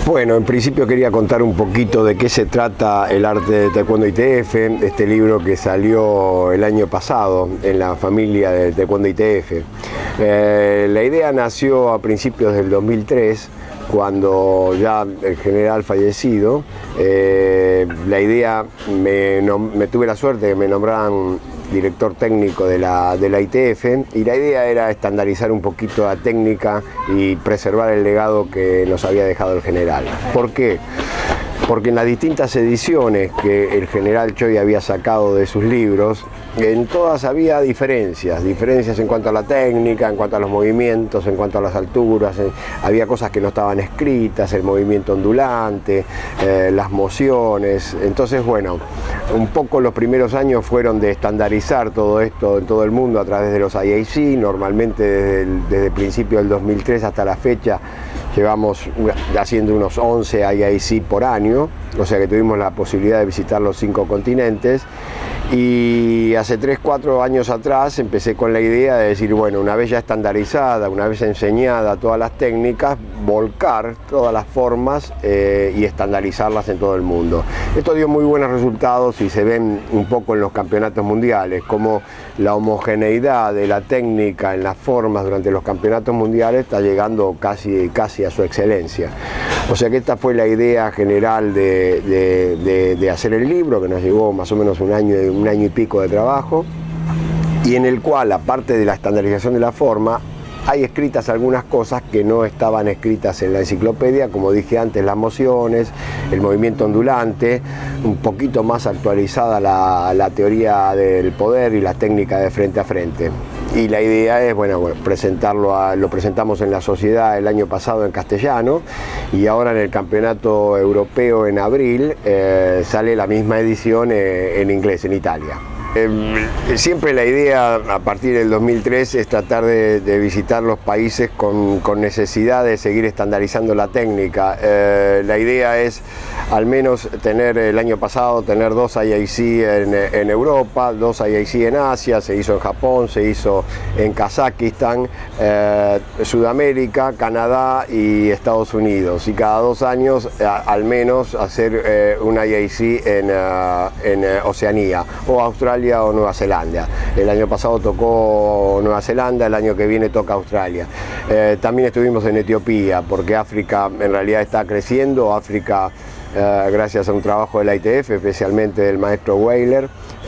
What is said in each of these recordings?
Bueno, en principio quería contar un poquito de qué se trata el arte de Taekwondo ITF, este libro que salió el año pasado en la familia de Taekwondo ITF. La idea nació a principios del 2003, cuando ya el general fallecido. La idea, me tuve la suerte de que me nombraran director técnico de la ITF, y la idea era estandarizar un poquito la técnica y preservar el legado que nos había dejado el general. ¿Por qué? Porque en las distintas ediciones que el general Choi había sacado de sus libros, en todas había diferencias en cuanto a la técnica, en cuanto a los movimientos, en cuanto a las alturas, había cosas que no estaban escritas, el movimiento ondulante, las mociones. Entonces, bueno, un poco los primeros años fueron de estandarizar todo esto en todo el mundo a través de los IAC. Normalmente desde el principio del 2003 hasta la fecha llevamos haciendo unos 11 IAC por año, o sea que tuvimos la posibilidad de visitar los 5 continentes. Y hace 3-4 años atrás empecé con la idea de decir, bueno, una vez ya estandarizada, una vez enseñada todas las técnicas, volcar todas las formas y estandarizarlas en todo el mundo. Esto dio muy buenos resultados y se ven un poco en los campeonatos mundiales, como la homogeneidad de la técnica en las formas durante los campeonatos mundiales está llegando casi a su excelencia. O sea que esta fue la idea general de hacer el libro, que nos llevó más o menos un año y pico de trabajo, y en el cual, aparte de la estandarización de la forma, hay escritas algunas cosas que no estaban escritas en la enciclopedia, como dije antes, las mociones, el movimiento ondulante, un poquito más actualizada la teoría del poder y la técnica de frente a frente. Y la idea es, bueno, lo presentamos en la sociedad el año pasado en castellano, y ahora en el campeonato europeo en abril sale la misma edición en inglés, en Italia. Siempre la idea a partir del 2003 es tratar de visitar los países con necesidad de seguir estandarizando la técnica. La idea es al menos tener, el año pasado, tener 2 IAC en Europa, 2 IAC en Asia, se hizo en Japón, se hizo en Kazajistán, Sudamérica, Canadá y Estados Unidos, y cada 2 años al menos hacer un IAC en Oceanía o Australia o Nueva Zelanda. El año pasado tocó Nueva Zelanda, el año que viene toca Australia. También estuvimos en Etiopía, porque África en realidad está creciendo. África, gracias a un trabajo de la ITF, especialmente del maestro Weiler,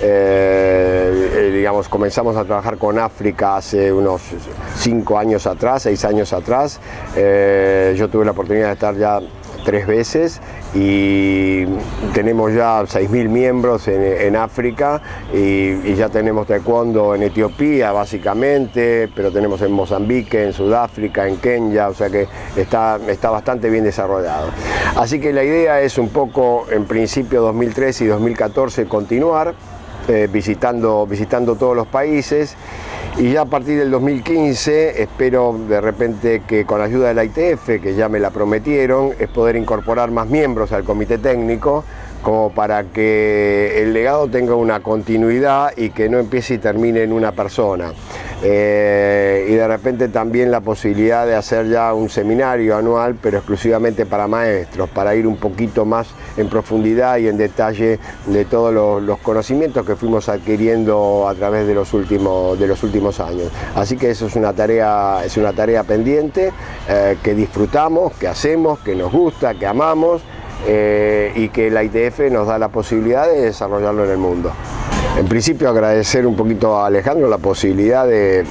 digamos, comenzamos a trabajar con África hace unos 5 años atrás, 6 años atrás. Yo tuve la oportunidad de estar ya 3 veces y tenemos ya 6.000 miembros en África, y ya tenemos taekwondo en Etiopía básicamente, pero tenemos en Mozambique, en Sudáfrica, en Kenia, o sea que está bastante bien desarrollado. Así que la idea es un poco, en principio 2013 y 2014, continuar visitando todos los países. Y ya a partir del 2015 espero de repente que, con la ayuda de la ITF, que ya me la prometieron, es poder incorporar más miembros al comité técnico, como para que el legado tenga una continuidad y que no empiece y termine en una persona. Y de repente también la posibilidad de hacer ya un seminario anual, pero exclusivamente para maestros, para ir un poquito más en profundidad y en detalle de todos los conocimientos que fuimos adquiriendo a través de los últimos años. Así que eso es una tarea pendiente, que disfrutamos, que hacemos, que nos gusta, que amamos, y que la ITF nos da la posibilidad de desarrollarlo en el mundo. En principio, agradecer un poquito a Alejandro la posibilidad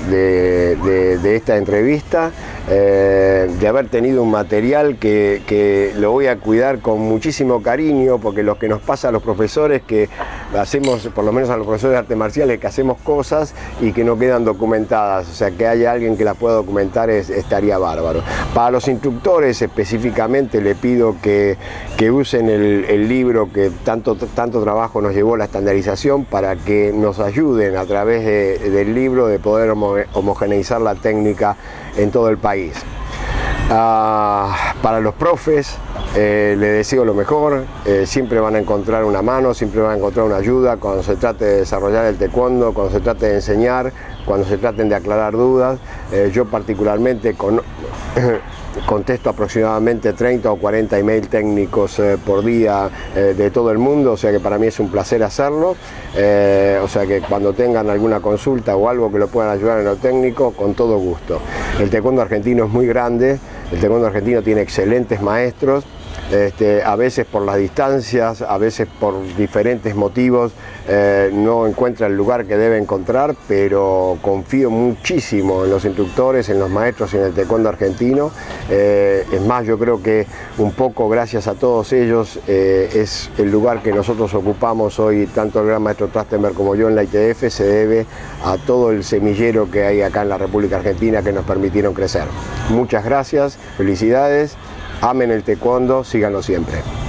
de esta entrevista, de haber tenido un material que lo voy a cuidar con muchísimo cariño, porque lo que nos pasa a los profesores, que hacemos, por lo menos a los profesores de artes marciales, que hacemos cosas y que no quedan documentadas, o sea, que haya alguien que las pueda documentar estaría bárbaro. Para los instructores específicamente le pido que usen el libro que tanto trabajo nos llevó la estandarización, para que nos ayuden a través del libro de poder homogeneizar la técnica en todo el país. Para los profes, les deseo lo mejor. Siempre van a encontrar una mano, siempre van a encontrar una ayuda cuando se trate de desarrollar el taekwondo, cuando se trate de enseñar. cuando se traten de aclarar dudas. Yo particularmente contesto aproximadamente 30 o 40 email técnicos por día de todo el mundo, o sea que para mí es un placer hacerlo. O sea que cuando tengan alguna consulta o algo que lo puedan ayudar en lo técnico, con todo gusto. El taekwondo argentino es muy grande, el taekwondo argentino tiene excelentes maestros. A veces por las distancias, a veces por diferentes motivos, no encuentra el lugar que debe encontrar, pero confío muchísimo en los instructores, en los maestros y en el taekwondo argentino. Es más, yo creo que un poco gracias a todos ellos es el lugar que nosotros ocupamos hoy, tanto el gran maestro Trachtenberg como yo en la ITF, se debe a todo el semillero que hay acá en la República Argentina que nos permitieron crecer. Muchas gracias, felicidades. Amen el taekwondo, síganlo siempre.